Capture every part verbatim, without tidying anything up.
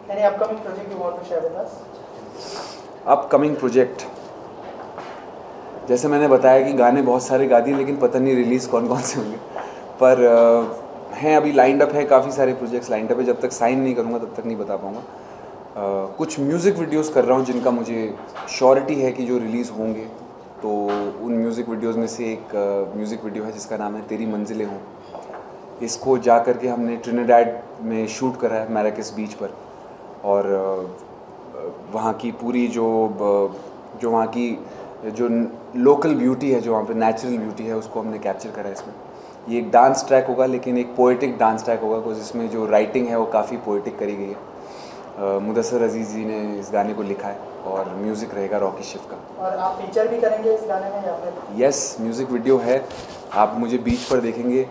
Any upcoming project you want to share with us? Upcoming project, जैसे मैंने बताया कि गाने बहुत सारे गा दिए, लेकिन पता नहीं रिलीज़ कौन कौन से होंगे, पर uh, हैं अभी लाइंड अप है, काफ़ी सारे प्रोजेक्ट्स लाइंड अप है। जब तक साइन नहीं करूँगा तब तक नहीं बता पाऊँगा। uh, कुछ म्यूज़िक वीडियोस कर रहा हूँ जिनका मुझे श्योरिटी है कि जो रिलीज़ होंगे। तो उन म्यूज़िक वीडियोस में से एक म्यूज़िक uh, वीडियो है जिसका नाम है तेरी मंजिलें हों। इसको जा कर के हमने ट्रिनिडाड में शूट करा है, मैराकेस बीच पर, और uh, वहाँ की पूरी जो जो वहाँ की जो लोकल ब्यूटी है, जो वहाँ पे नेचुरल ब्यूटी है, उसको हमने कैप्चर करा है इसमें। ये एक डांस ट्रैक होगा, लेकिन एक पोएटिक डांस ट्रैक होगा, कुछ इसमें जो राइटिंग है वो काफ़ी पोएटिक करी गई है। मुदस्सर अजीज़ जी ने इस गाने को लिखा है और म्यूज़िक रहेगा रॉकी शिव का। और आप फीचर भी करेंगे इस गाने में या फिर? यस, म्यूज़िक वीडियो है, आप मुझे बीच पर देखेंगे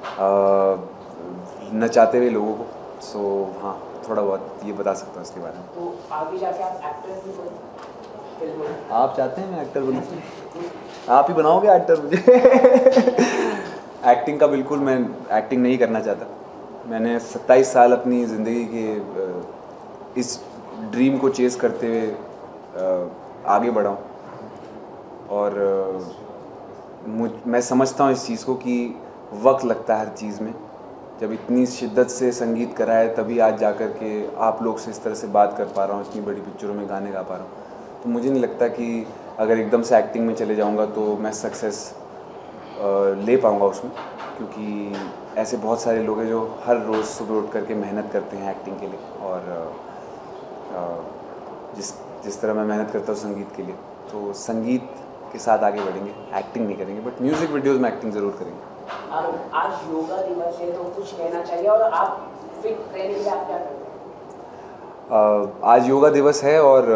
नचाते हुए लोगों को। सो हाँ, थोड़ा बहुत ये बता सकता हूँ इसके बारे में। तो आगे जाके आप एक्टर भी बनो फिल्म में? आप चाहते हैं मैं एक्टर बनूँ? आप ही बनाओगे एक्टर मुझे? एक्टिंग का बिल्कुल मैं एक्टिंग नहीं करना चाहता। मैंने सत्ताईस साल अपनी ज़िंदगी के इस ड्रीम को चेज़ करते हुए आगे बढ़ा हूँ, और मुझ मैं समझता हूँ इस चीज़ को कि वक्त लगता है हर चीज़ में। जब इतनी शिद्दत से संगीत करा है तभी आज जा कर के आप लोग से इस तरह से बात कर पा रहा हूँ, इतनी बड़ी पिक्चरों में गाने गा पा रहा हूँ। तो मुझे नहीं लगता कि अगर एकदम से एक्टिंग में चले जाऊँगा तो मैं सक्सेस ले पाऊँगा उसमें, क्योंकि ऐसे बहुत सारे लोग हैं जो हर रोज़ सुबह उठ करके मेहनत करते हैं एक्टिंग के लिए, और जिस जिस तरह मैं मेहनत करता हूँ संगीत के लिए, तो संगीत के साथ आगे बढ़ेंगे, एक्टिंग नहीं करेंगे, बट म्यूज़िक वीडियोज़ में एक्टिंग ज़रूर करेंगे। आज योगा दिवस है तो कुछ कहना चाहिए, और आप फिट रहने के लिए आप क्या करते हैं? आज योगा दिवस है और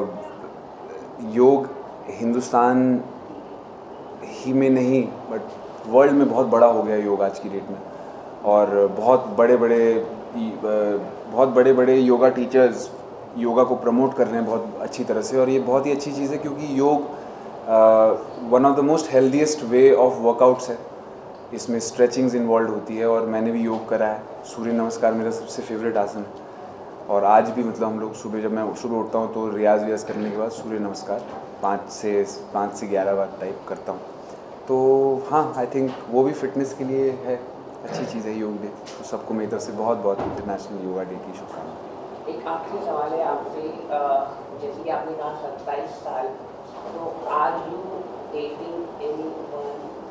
योग हिंदुस्तान ही में नहीं बट वर्ल्ड में बहुत बड़ा हो गया योग आज की डेट में, और बहुत बड़े बड़े बहुत बड़े बड़े योगा टीचर्स योगा को प्रमोट कर रहे हैं बहुत अच्छी तरह से, और ये बहुत ही अच्छी चीज़ है क्योंकि योग one of the most healthiest way of workouts है। इसमें स्ट्रेचिंग्स इन्वॉल्व होती है, और मैंने भी योग करा है। सूर्य नमस्कार मेरा सबसे फेवरेट आसन है, और आज भी मतलब हम लोग सुबह जब मैं सुबह उठता हूँ तो रियाज व्याज करने के बाद सूर्य नमस्कार पाँच से पाँच से ग्यारह बार टाइप करता हूँ। तो हाँ, आई थिंक वो भी फिटनेस के लिए है, अच्छी चीज़ है योग डे। तो सबको मेरी तरफ से बहुत बहुत इंटरनेशनल योगा डे की शुभकामनाएं। एक आखिरी सवाल है आपसे, जैसे कि आपने कहा सत्ताईस साल, तो आर यू डेटिंग एनीवन?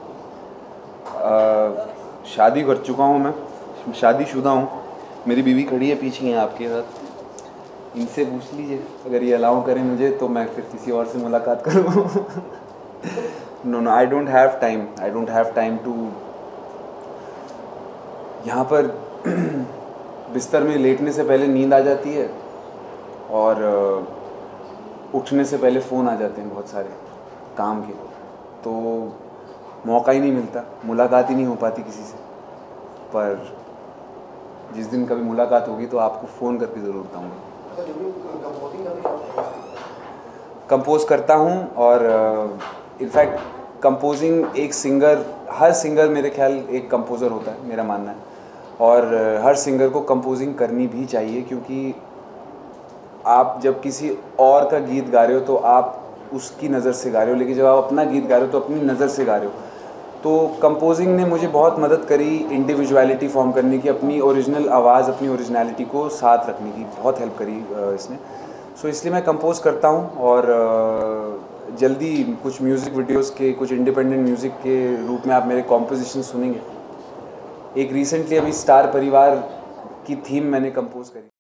शादी कर चुका हूँ मैं, शादीशुदा हूँ। मेरी बीवी खड़ी है पीछे हैं आपके साथ, इनसे पूछ लीजिए अगर ये अलाउ करें मुझे तो मैं फिर किसी और से मुलाकात करूँ। No no, I don't have time, I don't have time to. यहाँ पर बिस्तर में लेटने से पहले नींद आ जाती है, और उठने से पहले फ़ोन आ जाते हैं बहुत सारे काम के, तो मौका ही नहीं मिलता, मुलाकात ही नहीं हो पाती किसी से। पर जिस दिन कभी मुलाकात होगी तो आपको फ़ोन करके ज़रूर बताऊँगा। कंपोज करता हूँ, और इनफैक्ट कंपोजिंग एक सिंगर, हर सिंगर मेरे ख्याल एक कंपोज़र होता है, मेरा मानना है, और हर सिंगर को कंपोजिंग करनी भी चाहिए, क्योंकि आप जब किसी और का गीत गा रहे हो तो आप उसकी नज़र से गा रहे हो, लेकिन जब आप अपना गीत गा रहे हो तो अपनी नज़र से गा रहे हो। तो कंपोजिंग ने मुझे बहुत मदद करी इंडिविजुअलिटी फॉर्म करने की, अपनी ओरिजिनल आवाज़, अपनी ओरिजिनलिटी को साथ रखने की बहुत हेल्प करी इसने। सो इसलिए मैं कंपोज करता हूँ, और जल्दी कुछ म्यूज़िक वीडियोस के, कुछ इंडिपेंडेंट म्यूज़िक के रूप में आप मेरे कॉम्पोजिशन सुनेंगे। एक रिसेंटली अभी स्टार परिवार की थीम मैंने कंपोज करी।